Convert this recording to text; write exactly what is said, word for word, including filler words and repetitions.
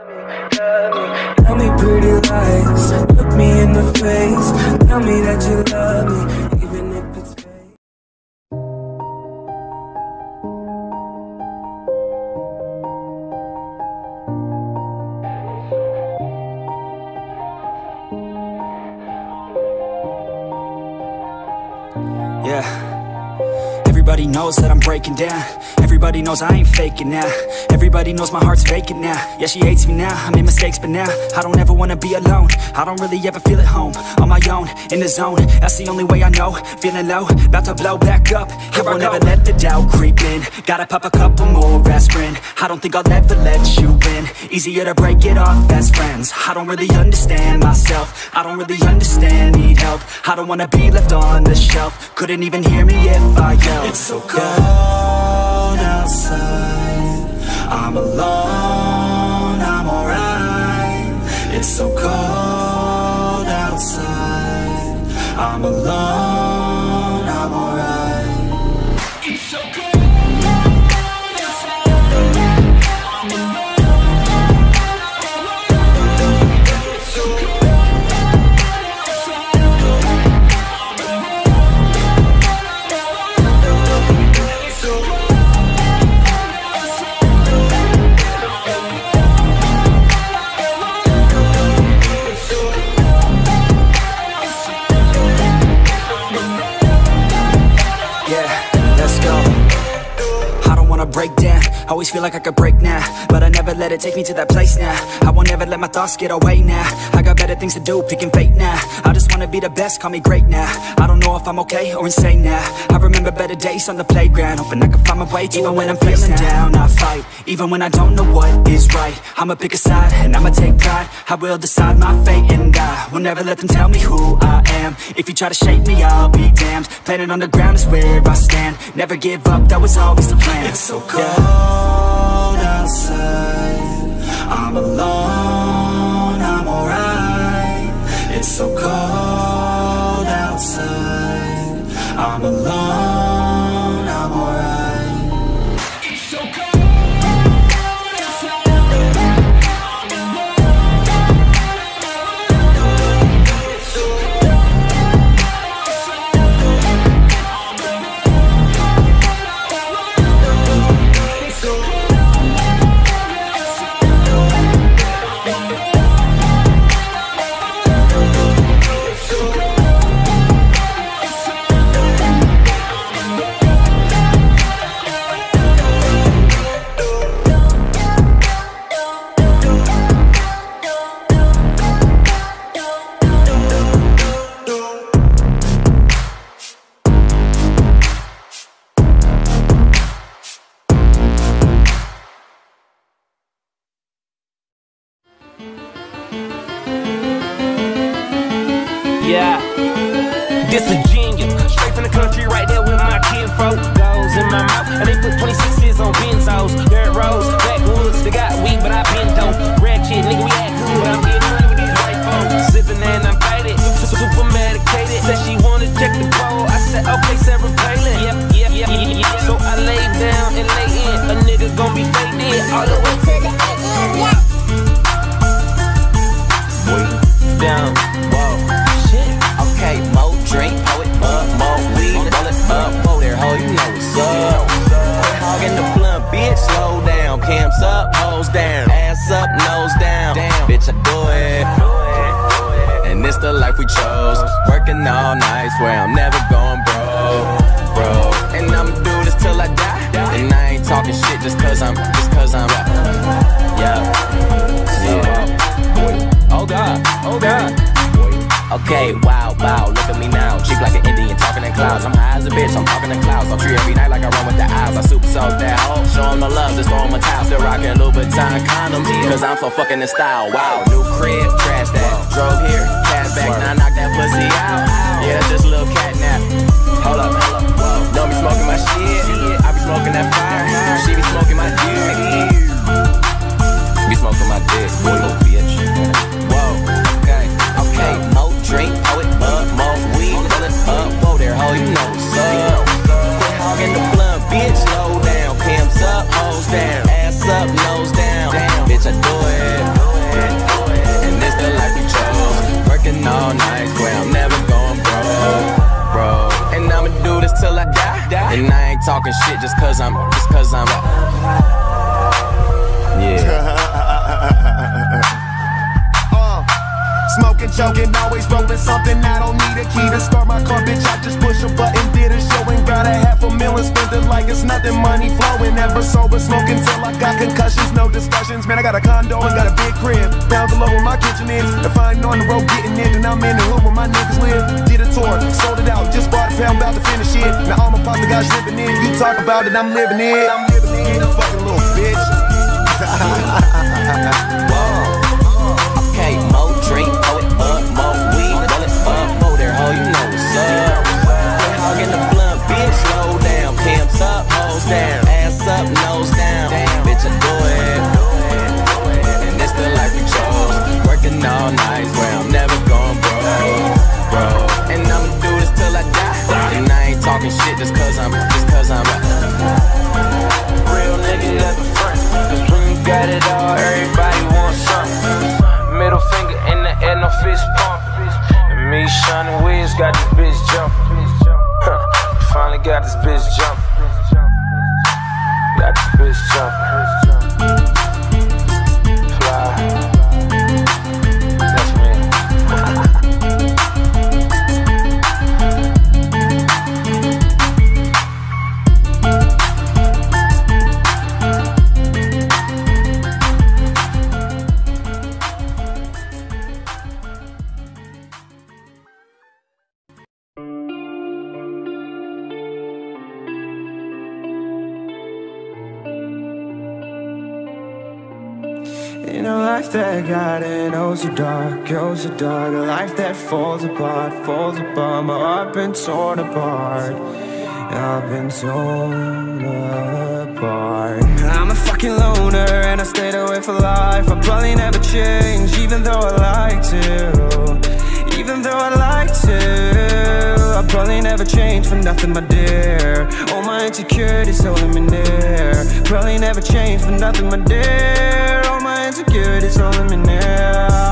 Tell me pretty lies, look me in the face. Tell me that you love me, even if it's fake. Yeah. Everybody knows that I'm breaking down. Everybody knows I ain't faking now. Everybody knows my heart's vacant now. Yeah, she hates me now, I made mistakes but now I don't ever wanna be alone. I don't really ever feel at home. On my own, in the zone, that's the only way I know. Feeling low, about to blow back up. Here I won't ever let the doubt creep in. Gotta pop a couple more aspirin. I don't think I'll ever let you in. Easier to break it off best friends. I don't really understand myself. I don't really understand, need help. I don't wanna be left on the shelf. Couldn't even hear me if I yelled. It's so cold outside, I'm alone, I'm alright. It's so cold outside, I'm alone, I'm alright. It's so cold. Break down, always feel like I could break now, but I never let it take me to that place now. I won't ever let my thoughts get away now. I got better things to do, picking fate now. I just wanna be the best, call me great now. I don't know if I'm okay or insane now. I remember better days on the playground, hoping I can find my way to even when I'm feeling down. I fight, even when I don't know what is right. I'ma pick a side, and I'ma take pride. I will decide my fate, and I will never let them tell me who I am. If you try to shape me, I'll be damned. Planet on the ground is where I stand. Never give up, that was always the plan. It's so cold outside, I'm alone, I'm alright. It's so cold outside, I'm alone, I'm alright. It's so cold. Yeah, this Virginia, straight from the country, right there with my kinfolk. Goes in my mouth, and they put twenty-sixes on benzos. Dirt roads, backwoods, they got weed, but I been dope. Ratchet, nigga, we act cool, but I'm getting money with these white folks. Sipping and I'm faded, super medicated. Said she wanna check the bowl, I said okay, Sarah Palin. Yep, yep, yep, yep, yep. So I lay down and lay in, a nigga gon' be faded all the way to the end. Way down, whoa. Okay, more drink, pour it up, more weed, roll it up, whoa there, ho, you know what's up. Quit hogging the blunt, bitch, slow down. Cams up, hoes down, ass up, nose down. Damn, bitch, I do it. And it's the life we chose. Working all night, swear I'm never going broke, bro. And I'ma do this till I die. And I ain't talking shit just cause I'm, just cause I'm, yeah, yeah. Oh God, oh God. Okay, wow, wow, look at me now. Cheap like an Indian, talking in clouds. I'm high as a bitch, I'm talking in clouds. I'll treat every night like I run with the eyes. I super soak that hoe. Show 'em the love, just throw 'em a towel. Still rockin' Louboutin condoms, cause I'm so fucking in style. Wow, new crib, trash that. Drove here, cash back, now I knock that pussy out. Yeah, that's just a little cat nap. Hold up, hold up, whoa. Don't be smoking my shit, I be smoking that fire. She be smoking my dick. Be smoking my dick, boy, little bitch. Whoa, okay, okay, more drink, pour it up, more weed, roll it up, whoa there, ho, you know what's up. Quit hogging the blunt, bitch, slow down. Cams up, hoes down, ass up, nose down. Damn, bitch, I do it. ain't talking shit just cause I'm, just cause I'm yeah. Smoking, joking, always rolling something. I don't need a key to start my car, bitch. I just push a button, did a show and got a half a million. Spent it like it's nothing, money flowing. Never sober, smoking till I got concussions. No discussions, man. I got a condo and got a big crib. Pounds below where my kitchen is. If I ain't on the road getting it, then I'm in the hood where my niggas live. Did a tour, sold it out, just bought a pound, about to finish it. Now all my pasta guys living in. You talk about it, I'm living it. I'm living it, you fucking little bitch. Whoa. Okay, more drink, pull it up, more weed, roll it up, more there, ho, you know what's up. Quit hogging the blunt, bitch, slow down, pimps up, hoes down, ass up, nose down, bitch, I do it, and it's the life we chose, working all night, where I'm never going broke, bro, and I'ma do this till I die, and I ain't talking shit just cause I'm, just cause I'm a real nigga never front, cause when you got it all, everybody wants something. Middle finger in the air, no fist pump. And me, Sean and Wiz got this bitch jumping. Huh. Finally got this bitch jumping. Got this bitch jumping. Fly. That's me. In a life that got it, oh so dark, oh so dark. A life that falls apart, falls apart. My heart been torn apart, I've been torn apart. I'm a fucking loner and I stayed away for life. I'll probably never change, even though I like to. Even though I like to, I'll probably never change for nothing, my dear. All my insecurities holding me near. Probably never change for nothing, my dear. All my insecurities holding me near.